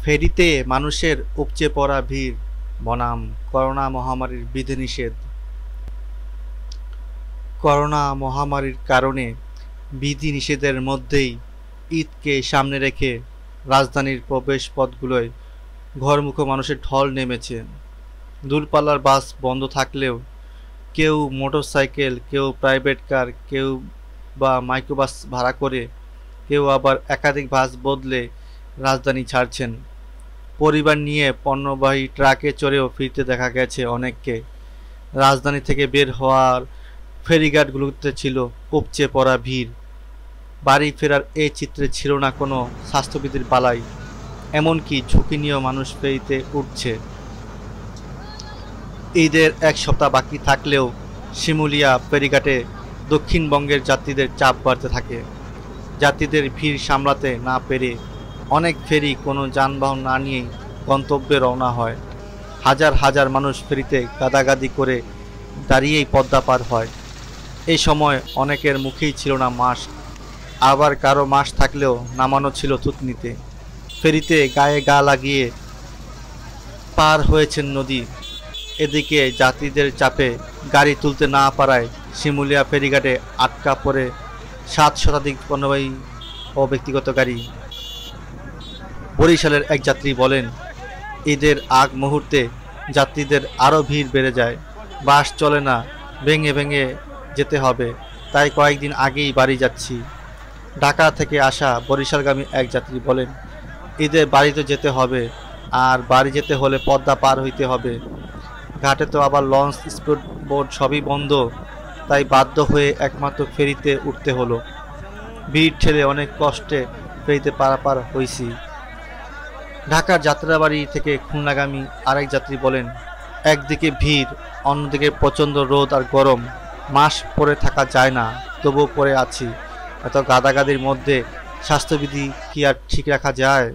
ফেরিতে মানুষের উপচে পড়া ভিড় বনাম করোনা মহামারীর বিধিনিষেধ। করোনা মহামারীর কারণে বিধিনিষেধের মধ্যেই ঈদকে সামনে রেখে রাজধানীর প্রবেশপথগুলোয় ঘরমুখো মানুষের ঢল নেমেছে। দূরপাল্লার বাস বন্ধ থাকলেও কেউ মোটরসাইকেল, কেউ প্রাইভেট কার, কেউ বা মাইক্রোবাস ভাড়া করে, কেউ আবার একাধিক বাস বদলে রাজধানী ছাড়ছেন। পরিবার নিয়ে পণ্যবাহী ট্রাকে চড়েও ফিরতে দেখা গেছে অনেককে। রাজধানী থেকে বের হওয়ার ফেরিঘাটগুলোতে ছিল উপচে পড়া ভিড়। বাড়ি ফেরার এই চিত্রে ছিল না কোনো স্বাস্থ্যবিধির বালাই, এমনকি ঝুঁকি নিয়েও মানুষ ফেরিতে উঠছে। ঈদের এক সপ্তাহ বাকি থাকলেও শিমুলিয়া ফেরিঘাটে দক্ষিণবঙ্গের যাত্রীদের চাপ বাড়তে থাকে। যাত্রীদের ভিড় সামলাতে না পেরে অনেক ফেরি কোনো যানবাহন না নিয়েই গন্তব্যে রওনা হয়। হাজার হাজার মানুষ ফেরিতে গাদাগাদি করে দাঁড়িয়েই পদ্মা পার হয়। এই সময় অনেকের মুখেই ছিল না মাস্ক, আবার কারো মাস্ক থাকলেও নামানো ছিল থুতনিতে। ফেরিতে গায়ে গা লাগিয়ে পার হয়েছেন নদী। এদিকে যাত্রীদের চাপে গাড়ি তুলতে না পারায় শিমুলিয়া ফেরিঘাটে আটকা পড়ে 7 শতাধিক পণ্যবাহী ও ব্যক্তিগত গাড়ি। বরিশালের এক যাত্রী বলেন, ঈদের আগ মুহূর্তে যাত্রীদের আরও ভিড় বেড়ে যায়। বাস চলে না, ভেঙে ভেঙে যেতে হবে, তাই কয়েকদিন আগেই বাড়ি যাচ্ছি। ঢাকা থেকে আসা বরিশালগামী এক যাত্রী বলেন, ঈদে বাড়িতে যেতে হবে, আর বাড়ি যেতে হলে পদ্মা পার হইতে হবে। ঘাটে তো আবার লঞ্চ, স্পিড বোট সবই বন্ধ, তাই বাধ্য হয়ে একমাত্র ফেরিতে উঠতে হলো। ভিড় ঠেলে অনেক কষ্টে ফেরিতে পারাপার হইছি। ঢাকার যাত্রাবাড়ি থেকে খুলনাগামী আরেক যাত্রী বলেন, একদিকে ভিড়, অন্যদিকে প্রচণ্ড রোদ আর গরম। মাস্ক পরে থাকা যায় না, তবুও পরে আছি। এত গাদাগাদির মধ্যে স্বাস্থ্যবিধি কি আর ঠিক রাখা যায়?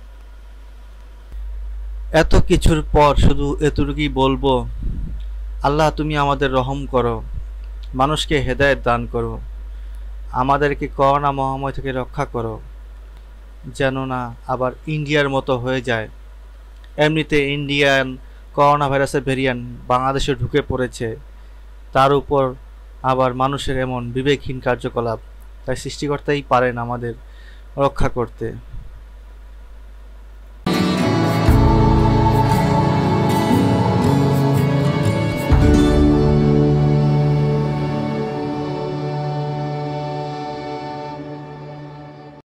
এত কিছুর পর শুধু এতটুকুই বলবো, আল্লাহ তুমি আমাদের রহম করো, মানুষকে হেদায়েত দান করো, আমাদেরকে করোনা মহামারী থেকে রক্ষা করো, যেন না আবার ইন্ডিয়ার মতো হয়ে যায়। এমনিতে ইন্ডিয়ান করোনা ভাইরাসের ভেরিয়েন্ট বাংলাদেশে ঢুকে পড়েছে, তার উপর আবার মানুষের এমন বিবেকহীন কার্যকলাপ, তাই সৃষ্টিকর্তাই পারেন আমাদের রক্ষা করতে।